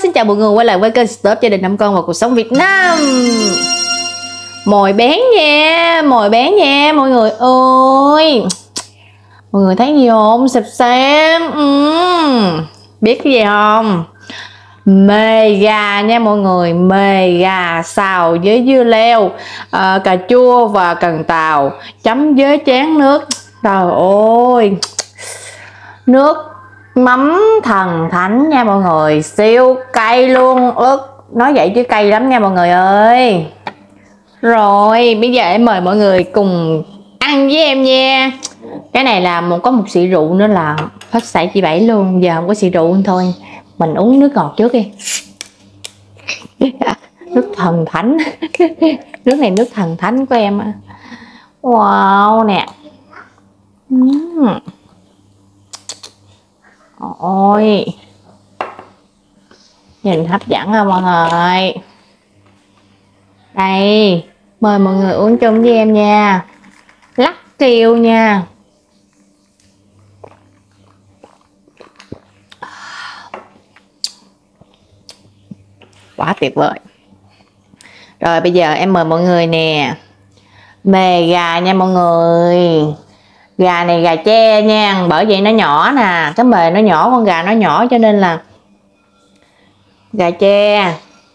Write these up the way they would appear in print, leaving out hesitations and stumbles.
xin chào mọi người quay lại với kênh Stop Gia Đình 5 Con và Cuộc Sống Việt Nam. Mồi bén nha, mồi bén nha mọi người ơi. Mọi người thấy gì không? Sập xem. Biết cái gì không? Mề gà nha mọi người, mề gà xào với dưa leo, cà chua và cần tàu, chấm với chén nước. Trời ơi, nước mắm thần thánh nha mọi người, siêu cay luôn, ớt nói vậy chứ cay lắm nha mọi người ơi. Rồi bây giờ em mời mọi người cùng ăn với em nha. Cái này là có một xị rượu nữa là hết sảy chị Bảy luôn. Giờ không có xị rượu thôi, mình uống nước ngọt trước đi. Nước thần thánh. Nước này nước thần thánh của em. Wow nè. Ôi, nhìn hấp dẫn không mọi người. Đây, mời mọi người uống chung với em nha. Lắc kêu nha. Quá tuyệt vời. Rồi bây giờ em mời mọi người nè. Mề gà nha mọi người. Gà này gà tre nha, bởi vậy nó nhỏ nè, cái mề nó nhỏ, con gà nó nhỏ cho nên là gà tre.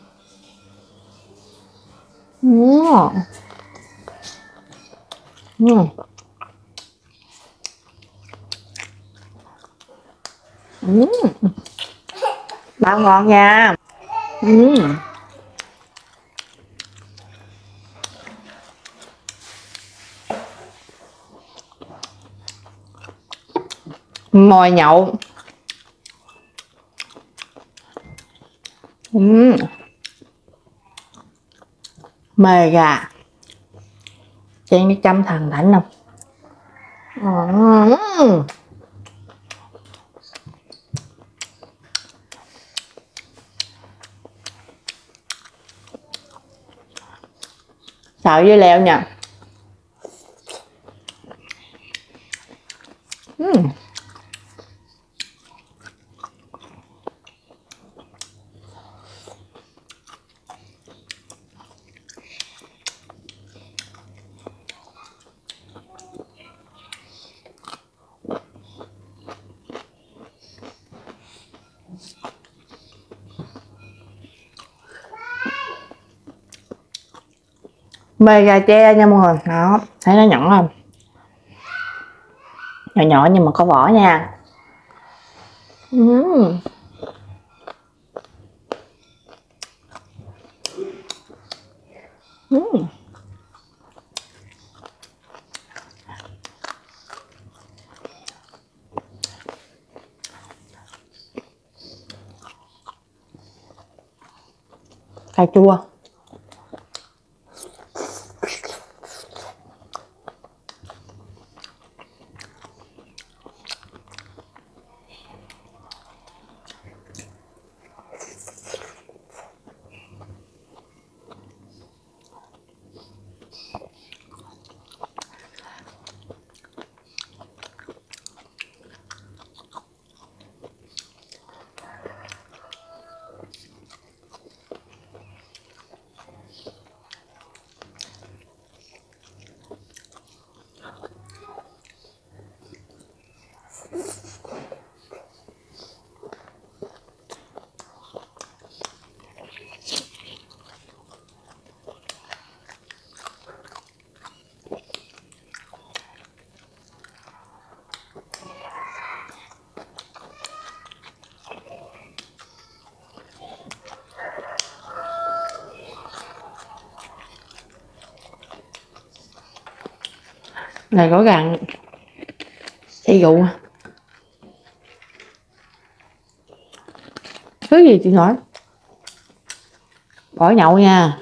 Bao ngon nha. Mồi nhậu. Mề gà chén nước chấm thần thánh không? Xào với leo nha. Mề gà tre nha mọi người, đó thấy nó nhỏ không? Nhỏ nhỏ nhưng mà có vỏ nha. Cà chua. Này có gần xây dụ thứ gì chị nói bỏ nhậu nha.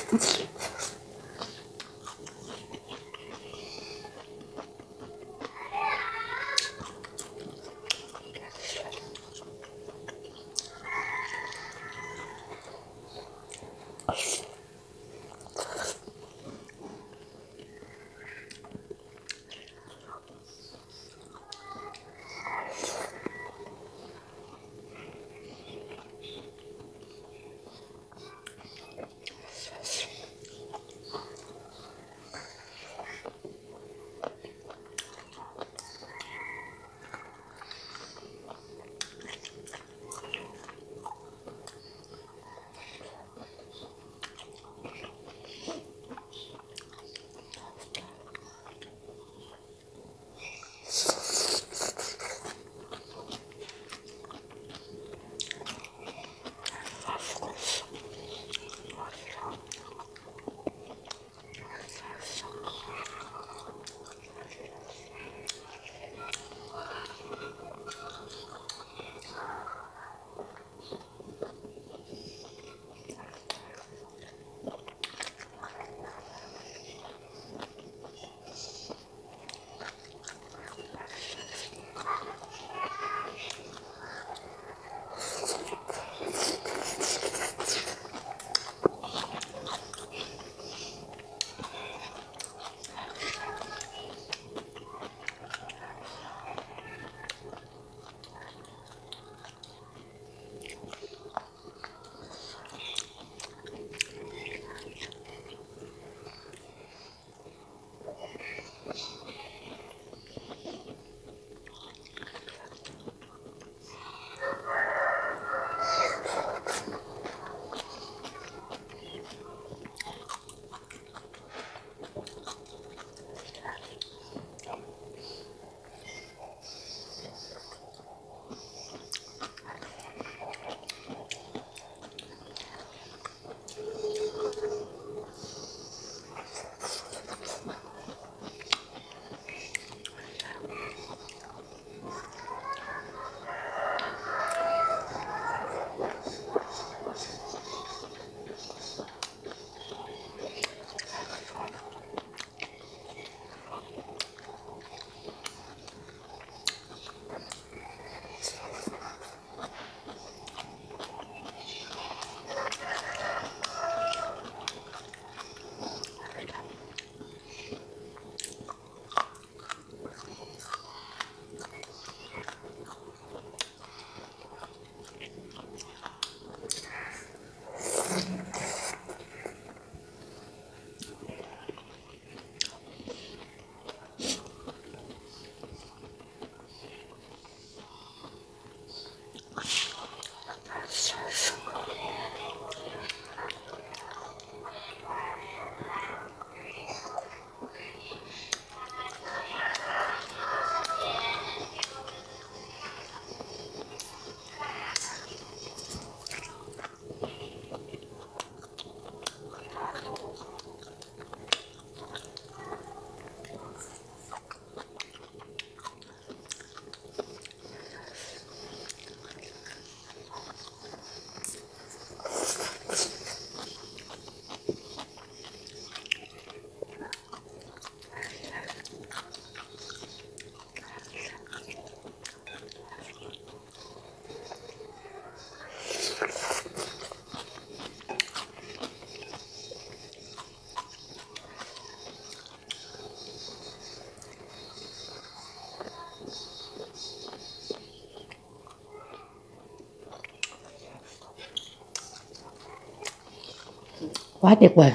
Quá tuyệt vời.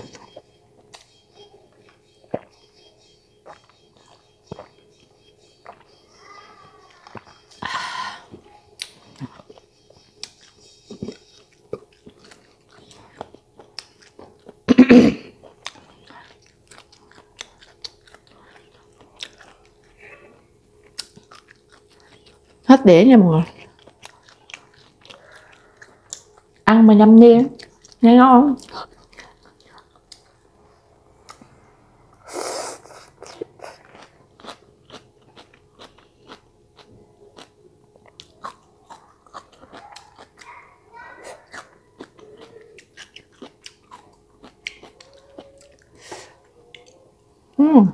Hết đĩa nha mọi người. Ăn mà nhâm nhi nghe ngon. Uhm.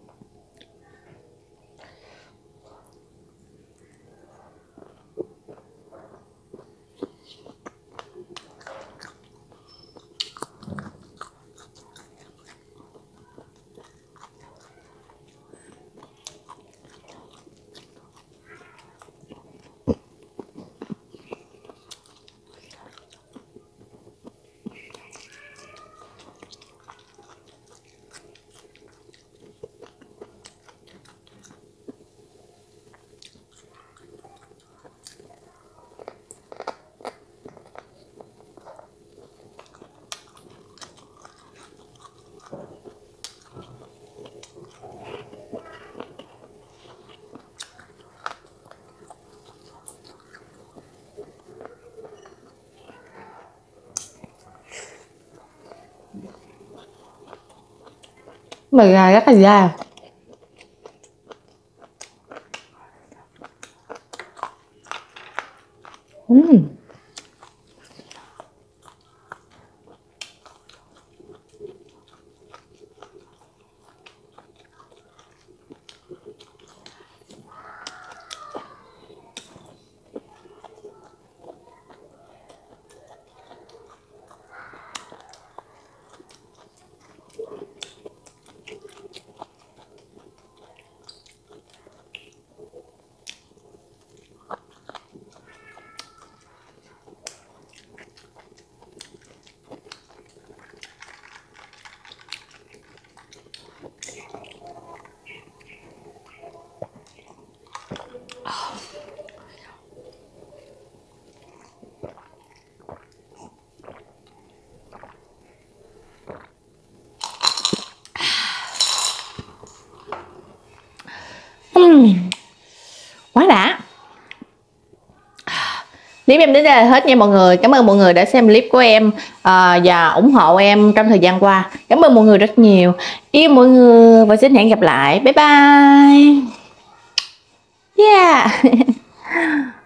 Mì gà rất là dai. Quá đã. Clip em đến đây là hết nha mọi người. Cảm ơn mọi người đã xem clip của em và ủng hộ em trong thời gian qua. Cảm ơn mọi người rất nhiều. Yêu mọi người và xin hẹn gặp lại. Bye bye. Yeah.